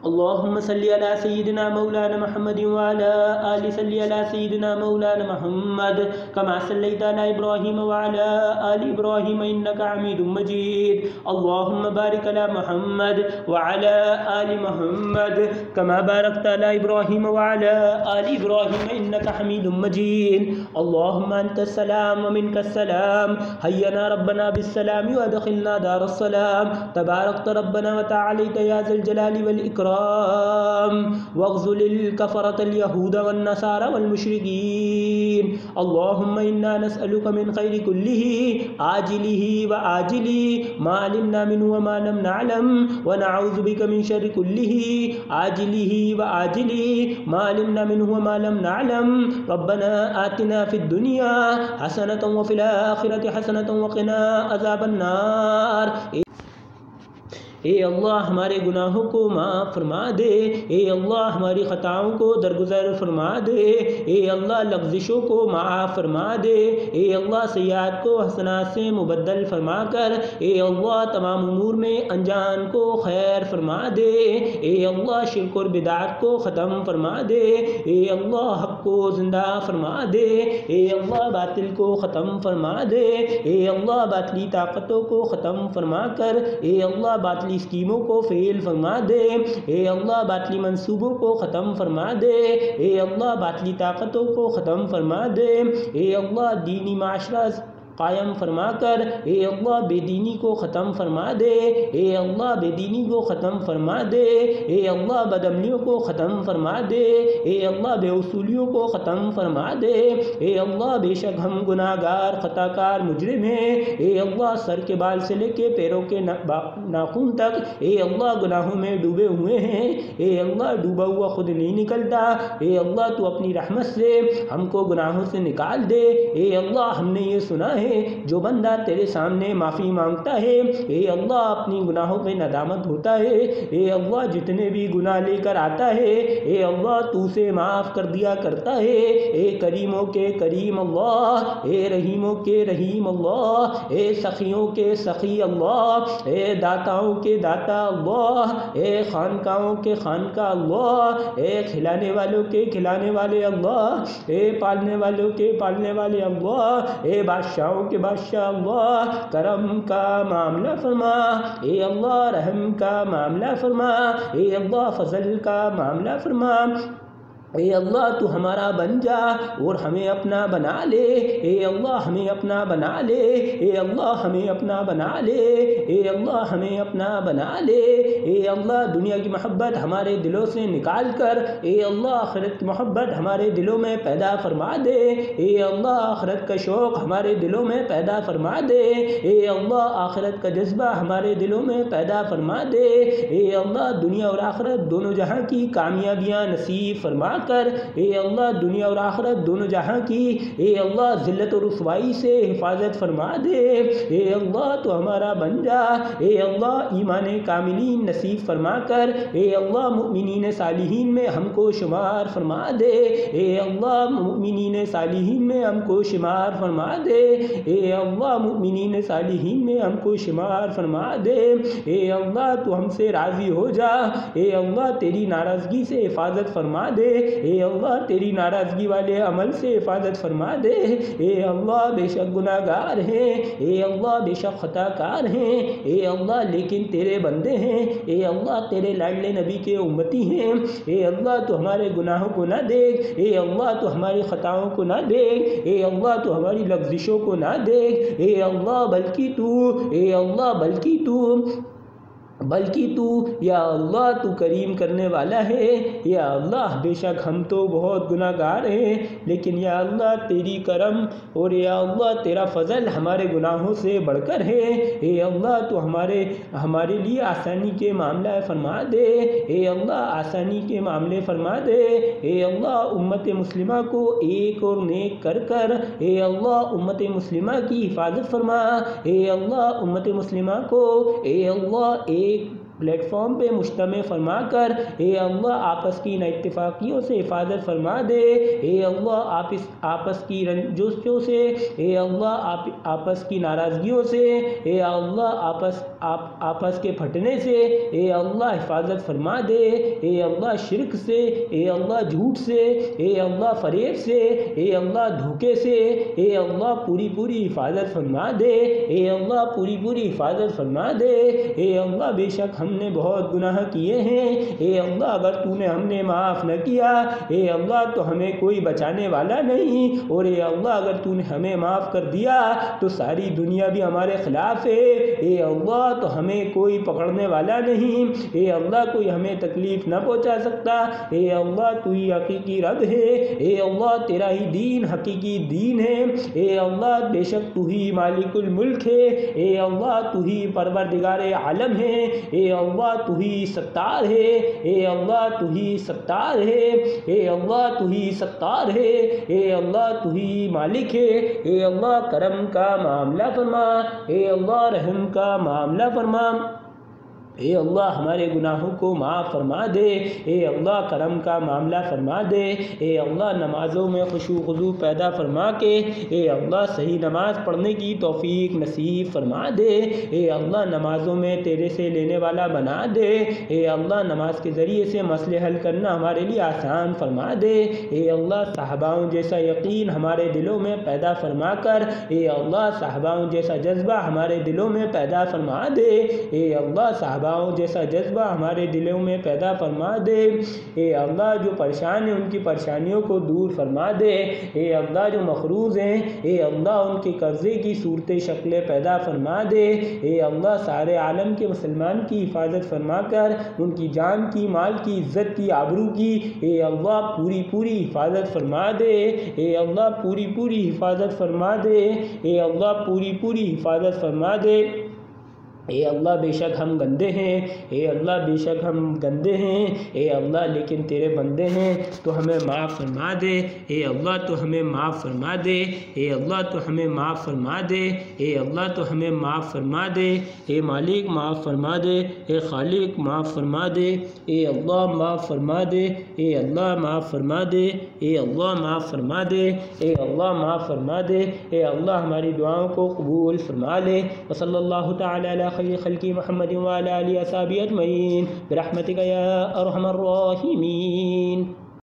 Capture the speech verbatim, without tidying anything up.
اللهم صل على سيدنا مولانا محمد وعلى آل صل على سيدنا مولانا محمد كما صليت على إبراهيم وعلى آل إبراهيم إنك حميد مجيد. اللهم بارك على محمد وعلى آل محمد كما باركت على إبراهيم وعلى آل إبراهيم إنك حميد مجيد. اللهم أنت السلام ومنك السلام، حينا ربنا بالسلام وأدخلنا دار السلام. تباركت ربنا وتعاليت يا ذا الجلال والإكرام، واغزل الكفرة اليهود والنصارى والمشركين. اللهم إنا نسألك من خير كله عاجله وآجله ما علمنا منه وما لم نعلم، ونعوذ بك من شر كله عاجله وآجله ما علمنا منه وما لم نعلم. ربنا آتنا في الدنيا حسنة وفي الآخرة حسنة وقنا عذاب النار. اے اللہ ہمارے گناہوں کو معاف فرما دے، اے اللہ ہماری خطاؤں کو درگزر فرما دے، اے اللہ لغزشوں کو معاف فرما دے، اے اللہ سیئات کو حسنات سے مبدل فرما کر، اے اللہ تمام امور میں انجان کو خیر فرما دے، اے اللہ شرک اور بدعت کو ختم فرما دے، اے اللہ حق کو زندہ فرما دے، اے اللہ باطل کو ختم فرما دے، اے اللہ باطلی طاقتوں کو ختم فرما کر، اے اللہ باطلی اسکیموں کو فیل فرما دے، اے اللہ باطلی منصوبوں کو ختم فرما دے، اے اللہ باطلی طاقتوں کو ختم فرما دے، اے اللہ دینی معاشرہ قائم فرما کر، اے اللہ بے دینی کو ختم فرما دے، اے اللہ بے دینی کو ختم فرما دے، اے اللہ بدعملیوں کو ختم فرما دے، اے اللہ بے اصولیوں کو ختم فرما دے، اے اللہ بے شک ہم گناہ گار خطا کار مجرم ہیں، اے اللہ سر کے بال سے لے کے پیروں کے ناخن تک اے اللہ گناہوں میں ڈوبے ہوئے ہیں، اے اللہ ڈوبا ہوا خود نہیں نکلتا، اے اللہ تو اپنی رحمت سے ہم کو گناہوں سے نکال دے. اے اللہ ہم نے یہ سنا ہے جو بندہ تیرے سامنے معافی مانگتا ہے اے اللہ اپنی گناہوں پہ ندامت ہوتا ہے، اے اللہ جتنے بھی گناہ لے کر آتا ہے اے اللہ تو اسے معاف کر دیا کرتا ہے. اے کریموں کے کریم اللہ، اے رحیموں کے رحیم اللہ، اے سخیوں کے سخی اللہ، اے داتاؤں کے داتا اللہ، اے خانقاہوں کے خانقاہ اللہ، اے کھلانے والوں کے کھلانے والے اللہ، اے پالنے والوں کے پالنے والے اللہ، اے بادشاہوں کے بادشاہ اللہ، کرم کا معاملہ فرما، اے اللہ رحم کا معاملہ فرما، اے اللہ فضل کا معاملہ فرما. اے اللہ تو ہمارا بن جا اور ہمیں اپنا بنا لے، اے اللہ ہمیں اپنا بنا لے، اے اللہ ہمیں اپنا بنا لے، اے اللہ ہمیں اپنا بنا لے. اے اللہ دنیا کی محبت ہمارے دلوں سے نکال کر اے اللہ آخرت کی محبت ہمارے دلوں میں پیدا فرما دے، اے اللہ آخرت کا شوق ہمارے دلوں میں پیدا فرما دے، اے اللہ آخرت کا جذبہ ہمارے دلوں میں پیدا فرما دے. اے اللہ دنیا اور آخرت دونوں جہاں کی کامیابیاں نصیب فرما کر، اے اللہ دنیا اور آخرت دونوں جہاں کی اے اللہ ذلت اور رسوائی سے حفاظت فرما دے. اے اللہ تو ہمارا بن جا، اے اللہ ایمان کاملین نصیب فرما کر اے اللہ مؤمنین صالحین میں ہم کو شمار فرما دے، اے اللہ مؤمنین صالحین میں ہم کو شمار فرما دے، اے اللہ مؤمنین صالحین میں ہم کو شمار فرما دے. اے اللہ تو ہم سے راضی ہو جا، اے اللہ تیری ناراضگی سے حفاظت فرما دے، اے اللہ تیری ناراضگی والے عمل سے حفاظت فرما دے. اے اللہ بے شک گناہ گار ہیں، اے اللہ بے شک خطا کار ہیں، اے اللہ لیکن تیرے بندے ہیں، اے اللہ تیرے لاڈلے نبی کے امتی ہیں. اے اللہ تو ہمارے گناہوں کو نہ دیکھ، اے اللہ تو ہماری خطاؤں کو نہ دیکھ، اے اللہ تو ہماری لغزشوں کو نہ دیکھ، اے اللہ بلکہ تو اے اللہ بلکہ تو بلکہ تو یا اللہ تو کریم کرنے والا ہے. یا اللہ بے شک ہم تو بہت گناہ گار ہیں، لیکن یا اللہ تیری کرم اور یا اللہ تیرا فضل ہمارے گناہوں سے بڑھ کر ہے. اے اللہ تو ہمارے ہمارے لیے آسانی کے معاملہ فرما دے، اے اللہ آسانی کے معاملے فرما دے. اے اللہ امت مسلمہ کو ایک اور نیک کر کر اے اللہ امت مسلمہ کی حفاظت فرما. اے اللہ امت مسلمہ کو اے اللہ ایک پلیٹ فارم پہ مجتمع فرما کر اے اللہ آپس کی نا اتفاقیوں سے حفاظت فرما دے، اے اللہ آپس آپس کی رنجشوں سے، اے اللہ آپ آپس کی ناراضگیوں سے، اے اللہ آپس آپ آپس کے پھٹنے سے اے اللہ حفاظت فرما دے، اے اللہ شرک سے، اے اللہ جھوٹ سے، اے اللہ فریب سے، اے اللہ دھوکے سے، اے اللہ پوری پوری حفاظت فرما دے، اے اللہ پوری پوری حفاظت فرما دے، اے اللہ بے شک ہم نے بہت گناہ کیے ہیں، اے اللہ اگر تو نے ہم نے معاف نہ کیا اے اللہ تو ہمیں کوئی بچانے والا نہیں، اور اے اللہ اگر تو نے ہمیں معاف کر دیا تو ساری دنیا بھی ہمارے خلاف ہے، اے اللہ تو ہمیں کوئی پکڑنے والا نہیں، اے اللہ کوئی ہمیں تکلیف نہ پہنچا سکتا، اے اللہ تو ہی حقیقی رب ہے، اے اللہ تیرا ہی دین حقیقی دین ہے، اے اللہ بے شک تو ہی مالک الملک ہے، اے اللہ تو ہی پروردگار عالم ہے، اے اللہ تو ہی ستار ہے، اے اللہ تو ہی ستار ہے، اے اللہ تو ہی ستار ہے، اے اللہ تو ہی مالک ہے، اے اللہ کرم کا معاملہ فرما، اے اللہ رحم کا معاملہ فرما، اے اللہ ہمارے گناہوں کو معاف فرما دے، اے اللہ کرم کا معاملہ فرما دے، اے اللہ نمازوں میں خشوع و خضوع پیدا فرما کے اے اللہ صحیح نماز پڑھنے کی توفیق نصیب فرما دے، اے اللہ نمازوں میں تیرے سے لینے والا بنا دے، اے اللہ نماز کے ذریعے سے مسئلے حل کرنا ہمارے لیے آسان فرما دے، اے اللہ صحاباؤں جیسا یقین ہمارے دلوں میں پیدا فرما کر اے اللہ صحاباؤں جیسا جذبہ ہمارے دلوں میں پیدا فرما دے، اے اللہ صحاباؤں جیسا جذبہ ہمارے دلوں میں پیدا فرما دے، اے اللہ جو پریشان ہیں ان کی پریشانیوں کو دور فرما دے، اے اللہ جو مقروض ہیں اے اللہ ان کے قرضے کی صورت شکلیں پیدا فرما دے، اے اللہ سارے عالم کے مسلمان کی حفاظت فرما کر ان کی جان کی، مال کی، عزت کی، آبرو کی اے اللہ پوری پوری حفاظت فرما دے، اے اللہ پوری پوری حفاظت فرما دے، اے اللہ پوری پوری حفاظت فرما دے، اے اللہ بے شک ہم گندے ہیں، اے اللہ بے شک ہم گندے ہیں، اے اللہ لیکن تیرے بندے ہیں تو ہمیں معاف فرما دے، اے اللہ تو ہمیں معاف فرما دے، اے اللہ تو ہمیں معاف فرما دے، اے اللہ تو ہمیں معاف فرما دے، اے مالک معاف فرما دے، اے خالق معاف فرما دے، اے اللہ معاف فرما دے، اے اللہ معاف فرما دے، اے اللہ معاف فرما دے، اے اللہ معاف فرما دے، اے اللہ ہماری دعاؤں کو قبول فرما لے، وصلی اللہ تعالی علی خیر خلق محمد وعلى آله وصحبه أجمعين برحمتك يا أرحم الراحمين.